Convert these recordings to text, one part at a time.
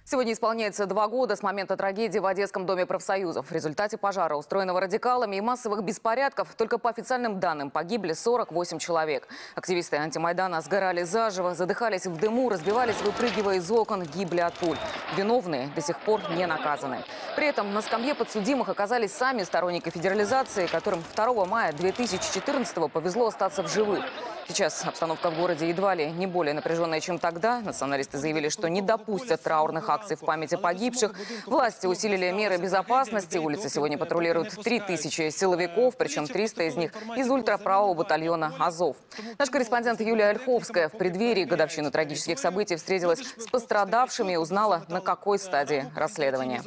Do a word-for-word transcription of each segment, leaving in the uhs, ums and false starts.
Сегодня исполняется два года с момента трагедии в Одесском доме профсоюзов. В результате пожара, устроенного радикалами и массовых беспорядков, только по официальным данным погибли сорок восемь человек. Активисты антимайдана сгорали заживо, задыхались в дыму, разбивались, выпрыгивая из окон, гибли от пуль. Виновные до сих пор не наказаны. При этом на скамье подсудимых оказались сами сторонники федерализации, которым второго мая две тысячи четырнадцатого повезло остаться в живых. Сейчас обстановка в городе едва ли не более напряженная, чем тогда. Националисты заявили, что не допустят траурных акций в памяти погибших. Власти усилили меры безопасности. Улицы сегодня патрулируют три тысячи силовиков, причем триста из них из ультраправого батальона «Азов». Наш корреспондент Юлия Ольховская в преддверии годовщины трагических событий встретилась с пострадавшими и узнала, на какой стадии расследования.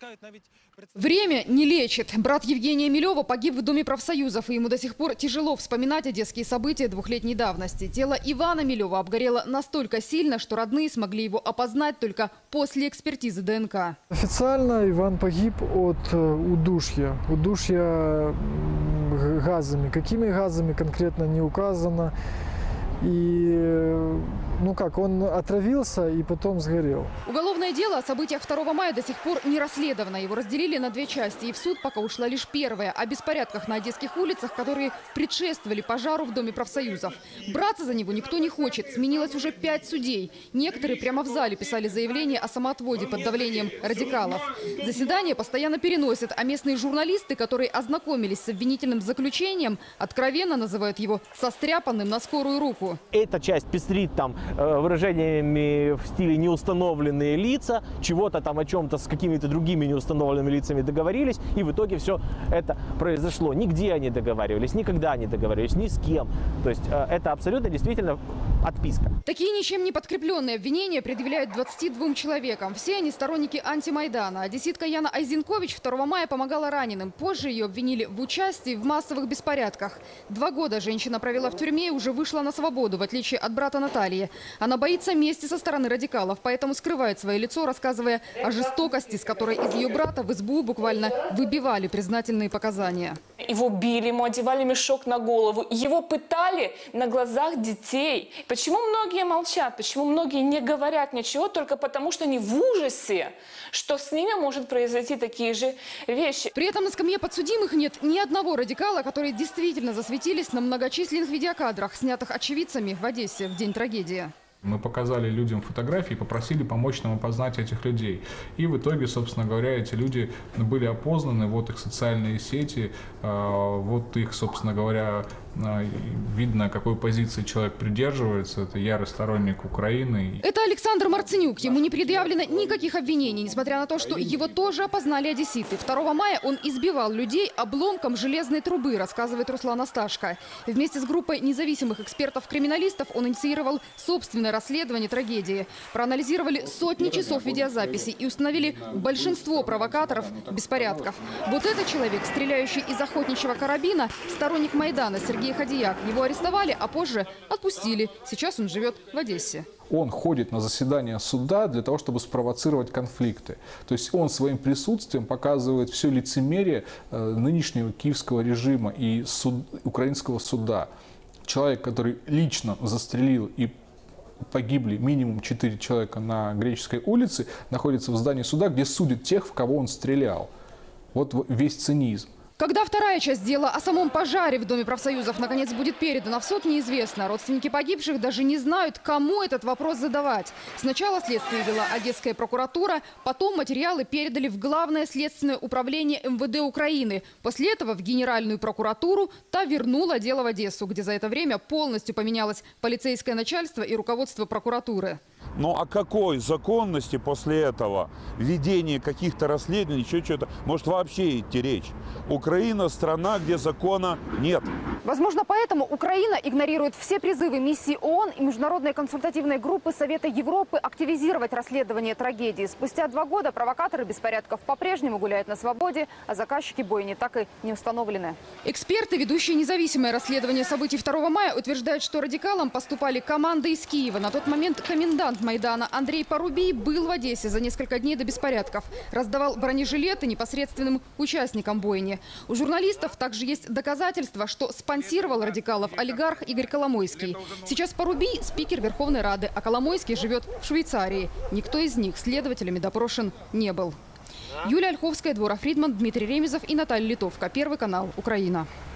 Время не лечит. Брат Евгения Милева погиб в Доме профсоюзов, и ему до сих пор тяжело вспоминать одесские события двухлетней давности. Тело Ивана Милева обгорело настолько сильно, что родные смогли его опознать только после экспертизы ДНК. Официально Иван погиб от удушья. Удушья газами. Какими газами конкретно не указано. И, ну как, он отравился и потом сгорел. Уголовное дело о событиях второго мая до сих пор не расследовано. Его разделили на две части. И в суд пока ушла лишь первая. О беспорядках на одесских улицах, которые предшествовали пожару в Доме профсоюзов. Браться за него никто не хочет. Сменилось уже пять судей. Некоторые прямо в зале писали заявление о самоотводе под давлением радикалов. Заседания постоянно переносят. А местные журналисты, которые ознакомились с обвинительным заключением, откровенно называют его состряпанным на скорую руку. Эта часть пестрит там выражениями в стиле «неустановленные лица», чего-то там о чем-то с какими-то другими неустановленными лицами договорились, и в итоге все это произошло. Нигде они договаривались, никогда не договаривались, ни с кем. То есть это абсолютно действительно отписка. Такие ничем не подкрепленные обвинения предъявляют двадцати двум человекам. Все они сторонники антимайдана. Одесситка Яна Айзенкович второго мая помогала раненым. Позже ее обвинили в участии в массовых беспорядках. Два года женщина провела в тюрьме и уже вышла на свободу, в отличие от брата Натальи. Она боится мести со стороны радикалов, поэтому скрывает свое лицо, рассказывая о жестокости, с которой из ее брата в избу буквально выбивали признательные показания. Его били, ему одевали мешок на голову, его пытали на глазах детей. Почему многие молчат, почему многие не говорят ничего, только потому, что они в ужасе, что с ними может произойти такие же вещи. При этом на скамье подсудимых нет ни одного радикала, которые действительно засветились на многочисленных видеокадрах, снятых очевидцами в Одессе в день трагедии. Мы показали людям фотографии, попросили помочь нам опознать этих людей. И в итоге, собственно говоря, эти люди были опознаны, вот их социальные сети, вот их, собственно говоря, видно, какой позиции человек придерживается. Это ярый сторонник Украины. Это Александр Марценюк. Ему не предъявлено никаких обвинений, несмотря на то, что его тоже опознали одесситы. второго мая он избивал людей обломком железной трубы, рассказывает Руслан Асташко. Вместе с группой независимых экспертов-криминалистов он инициировал собственное расследование трагедии. Проанализировали сотни часов видеозаписей и установили большинство провокаторов беспорядков. Вот этот человек, стреляющий из охотничьего карабина, сторонник Майдана Сергей Хадияк. Его арестовали, а позже отпустили. Сейчас он живет в Одессе. Он ходит на заседания суда для того, чтобы спровоцировать конфликты. То есть он своим присутствием показывает все лицемерие нынешнего киевского режима и суд, украинского суда. Человек, который лично застрелил и погибли минимум четыре человека на Греческой улице, находится в здании суда, где судят тех, в кого он стрелял. Вот весь цинизм. Когда вторая часть дела о самом пожаре в Доме профсоюзов наконец будет передана в суд, неизвестно. Родственники погибших даже не знают, кому этот вопрос задавать. Сначала следствие вела Одесская прокуратура, потом материалы передали в Главное следственное управление эм вэ дэ Украины. После этого в Генеральную прокуратуру та вернула дело в Одессу, где за это время полностью поменялось полицейское начальство и руководство прокуратуры. Но о какой законности после этого ведения каких-то расследований, еще что-то, может вообще идти речь? Украина – страна, где закона нет. Возможно, поэтому Украина игнорирует все призывы миссии ООН и международной консультативной группы Совета Европы активизировать расследование трагедии. Спустя два года провокаторы беспорядков по-прежнему гуляют на свободе, а заказчики бойни так и не установлены. Эксперты, ведущие независимое расследование событий второго мая, утверждают, что радикалам поступали команды из Киева. На тот момент комендант фигурант Майдана Андрей Порубий был в Одессе за несколько дней до беспорядков. Раздавал бронежилеты непосредственным участникам бойни. У журналистов также есть доказательства, что спонсировал радикалов олигарх Игорь Коломойский. Сейчас Порубий – спикер Верховной Рады, а Коломойский живет в Швейцарии. Никто из них следователями допрошен не был. Юлия Ольховская, Двора Фридман, Дмитрий Ремезов и Наталья Литовка. Первый канал. Украина.